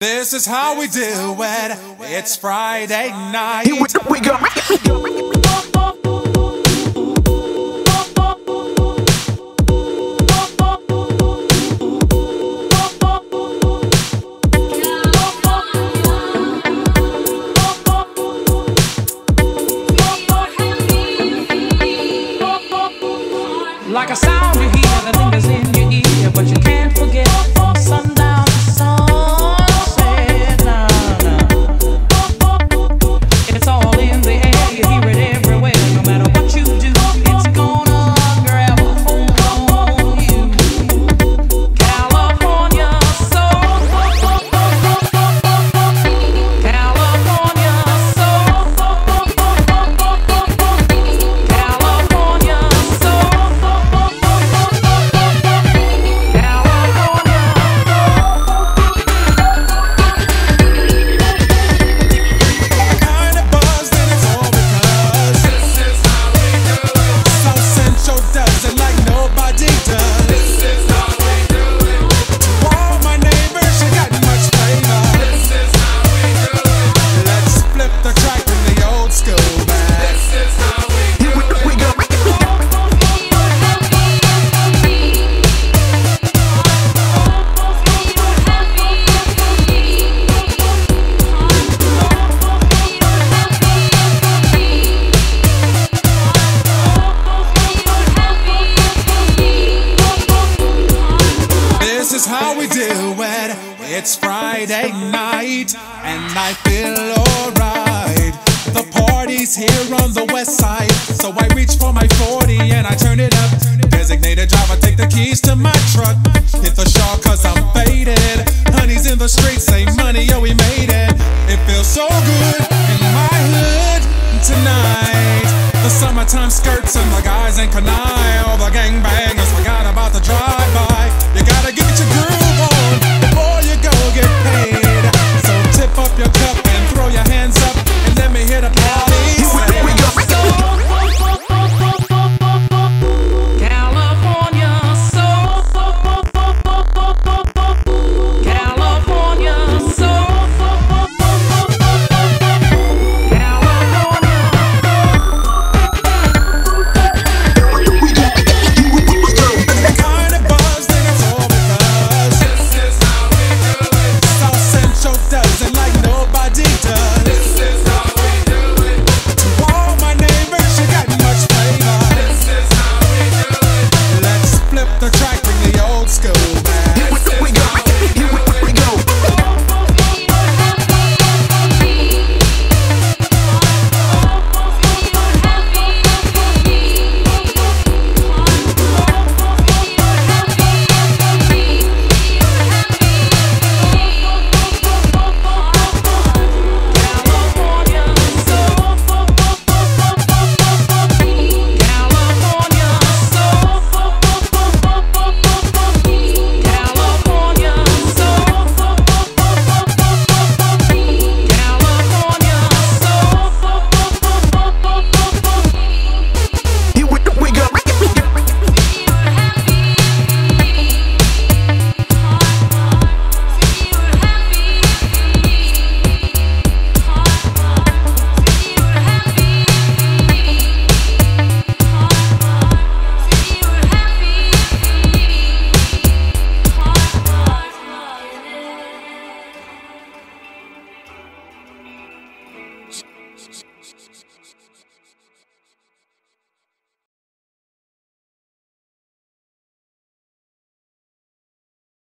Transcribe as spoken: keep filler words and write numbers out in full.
This is how we do it. It's Friday night. Here we go. Like a sound you hear that lingers in your ear, but you can't forget from sundown to sunset. Nah, nah. It's all in the air, you hear it everywhere. No matter what you do, it's gonna grab a hold on you. California soul, California soul, California soul. This is how we do it. It's Friday night, and I feel alright. The party's here on the west side, so I reach for my forty and I turn it up. Designated driver, take the keys to my truck. Hit the shawl cause I'm faded. Honey's in the streets, say money, yo, we made it. It feels so good in my hood tonight. The summertime skirts and the guys in Kanai, all the gangbang.